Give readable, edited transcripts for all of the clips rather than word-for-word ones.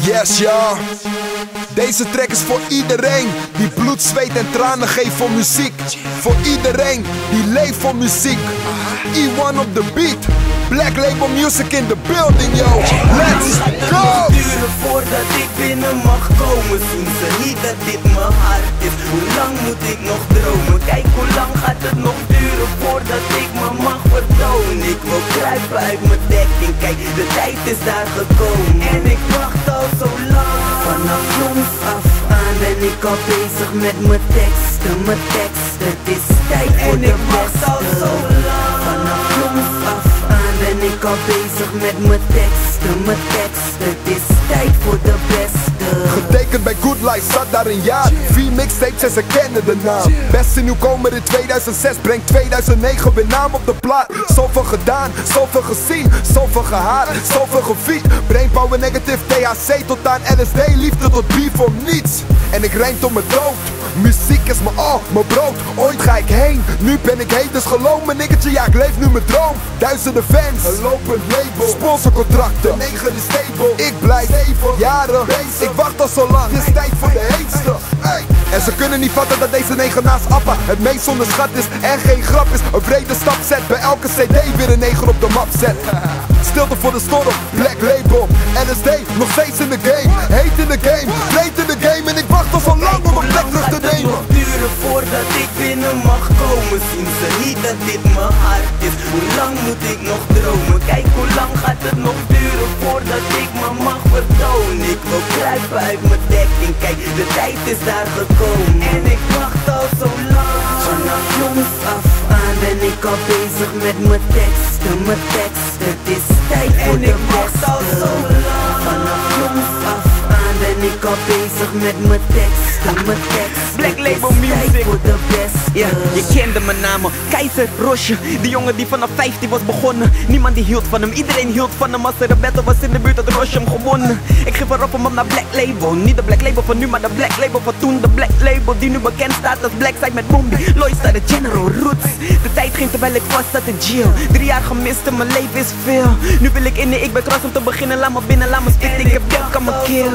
Yes, ja. Deze track is voor iedereen die bloed, zweet en tranen geeft voor muziek. Voor iedereen die leeft voor muziek. E1 op de beat. Black Label Music in the building, yo. Let's go! Het duren voordat ik binnen mag komen. Zien ze niet dat dit mijn hart is? Hoe lang moet ik nog dromen? Kijk hoe lang gaat het nog duren voordat ik me mag vertonen. Ik wil kruipen uit mijn dekking. Kijk, de tijd is daar gekomen. En ik wacht al zo lang. Vanaf jongs af aan ben ik al bezig met mijn teksten. Mijn teksten, het is tijd voor de beste. Al zo lang. Vanaf jongs af aan ben ik al bezig met mijn teksten. Mijn teksten, het is tijd voor de beste. Getekend bij Good Life, zat daar een jaar. 4 mixtapes en ze kennen de naam. Beste nieuwkomer in 2006, brengt 2009 weer naam op de plaat. Zoveel gedaan, zoveel gezien, zoveel gehaat, zoveel gefiet. Brainpower, negative, THC tot aan LSD, liefde tot beef om niets. En ik rijm tot mijn dood. Muziek is mijn al, mijn brood. Ooit ga ik heen, nu ben ik heet, dus geloof me niggertje, ja ik leef nu mijn droom. Duizenden fans, een lopend label, sponsorcontracten, 9 is stable. Ik blijf jaren bezig, ik wacht al zo lang, het is tijd voor de heetste. En ze kunnen niet vatten dat deze 9 naast Appa het meest onderschat is en geen grap is. Een brede stap zet, bij elke cd weer een 9 op de map zet. Stilte voor de storm, Black Label, LSD, nog steeds in de game. Heet in de game, breed in de game. En ik wacht al zo lang om een plek terug te nemen. Het duren voordat ik binnen mag komen. Zien ze niet dat dit mijn hart is? Hoe lang moet ik nog dromen? Kijk hoe lang gaat het nog duren voordat ik me mag vertonen. Ik wil kruipen uit mijn dekking. Kijk, de tijd is daar gekomen. En ik wacht al zo lang. Vanaf jongs af aan ben ik al bezig met mijn teksten. Mijn teksten, het is tijd voor de beste. Al zo lang. Vanaf jongs af aan ben ik al bezig met mijn teksten. Mijn teksten, Black Label het is tijd Music. voor de beste. Ja, je kende mijn namen, Keizer Rosje. Die jongen die vanaf 15 was begonnen. Niemand die hield van hem, iedereen hield van hem. Als er een battle was in de buurt had Rosje hem gewonnen. Ik geef erop hem op naar Black Label. Niet de Black Label van nu, maar de Black Label van toen. De Black Label die nu bekend staat als Black Side met Boombi. Loysta de General Roots. De tijd ging terwijl ik vast zat in jail. 3 jaar gemist en mijn leven is veel. Nu wil ik in de ik ben kras om te beginnen. Laat me binnen, laat me spitten, ik heb juk aan mijn keel.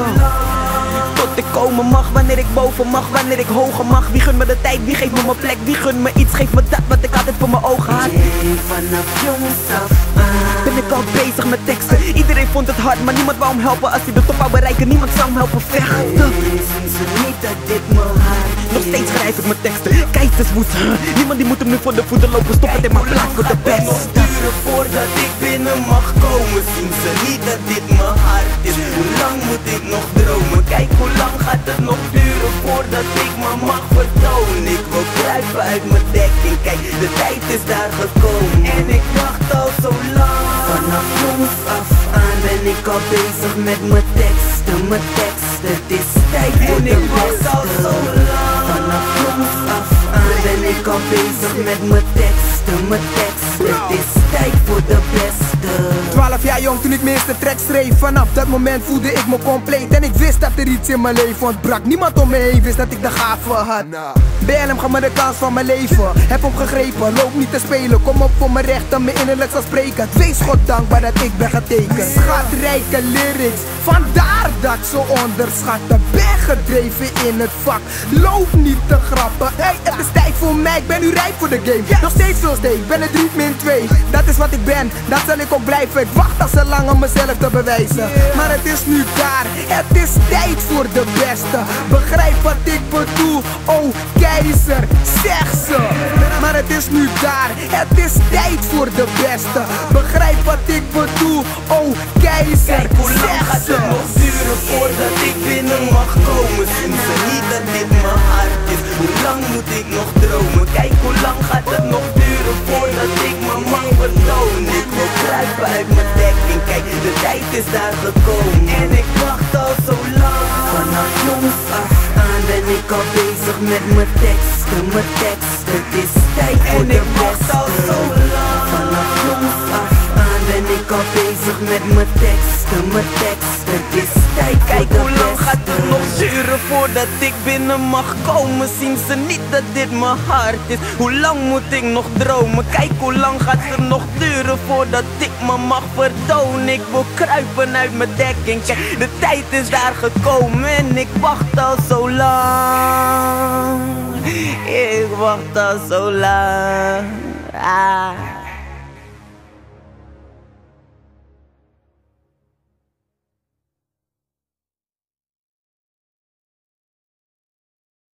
Tot ik komen mag, wanneer ik boven mag, wanneer ik hoger mag. Wie gunt me de tijd, wie geeft me mijn plek, wie gunt me iets, geeft me dat wat ik altijd voor mijn ogen had. Vanaf jongs af aan Ben ik al bezig met teksten, iedereen vond het hard, maar niemand wou hem helpen. Als hij de top wou bereiken, niemand zou hem helpen vechten. zien ze niet dat dit mijn hart is. Nog steeds schrijf ik mijn teksten, keizerswoed. Niemand die moet hem nu voor de voeten lopen, stop het in mijn plaats voor de best. Nog duren voordat ik binnen mag komen. Zien ze niet dat dit mijn hart is? Hoe lang moet ik nog dromen? Kijk hoe lang gaat het nog duren voordat ik me mag vertonen. Ik wil kruipen uit mijn dekking. Kijk, de tijd is daar gekomen. En ik wacht al zo lang. Vanaf jongs af aan ben ik al bezig met mijn teksten. Mijn teksten, het is tijd voor de beste. Al zo lang. Vanaf jongs af aan ben ik al bezig met mijn teksten. Mijn teksten, het is tijd voor de beste. 12 jaar jong toen ik mijn eerste track schreef. Vanaf dat moment voelde ik me compleet. En ik wist dat er iets in mijn leven ontbrak. Niemand om me heen wist dat ik de gave had. BLM gaf me de kans van mijn leven. Heb hem gegrepen, loop niet te spelen. Kom op voor mijn rechten, mijn innerlijk zal spreken. Wees God dankbaar dat ik ben getekend. Schatrijke lyrics, vandaar dat ik zo onderschatten. Ben gedreven in het vak, loop niet te grappen. Hey, het is tijd voor mij, ik ben nu rijp voor de game. Nog steeds veel steek, ik ben het 3-2. Dat is wat ik ben, dat zal ik ook blijven. Ik wacht al zo lang om mezelf te bewijzen. Maar het is nu daar, het is tijd voor de beste. Begrijp wat ik bedoel, oh keizer, zeg ze. Maar het is nu daar, het is tijd voor de beste. Begrijp wat ik bedoel, oh keizer, Kijk hoe lang zeg gaat ze. het nog duren voordat ik binnen mag komen. Zien ze niet dat dit mijn hart is? Hoe lang moet ik nog dromen? Kijk hoe lang gaat het nog duren voordat ik me mag vertonen. Ik wil kruipen uit mijn dekking. Kijk, de tijd is daar gekomen. En ik wacht al zo lang. Vanaf jongs af aan ben ik al bezig met mijn teksten. Mijn teksten, het is tijd voor de beste. Vanaf jongs af aan ben ik al bezig met mijn teksten, het is tijd. Kijk hoe lang gaat het nog duren voordat ik binnen mag komen. Zien ze niet dat dit mijn hart is? Hoe lang moet ik nog dromen? Kijk hoe lang gaat het nog duren voordat ik me mag vertonen. Ik wil kruipen uit mijn dekking. Kijk, de tijd is daar gekomen en ik wacht al zo lang. Ik wacht al zo lang.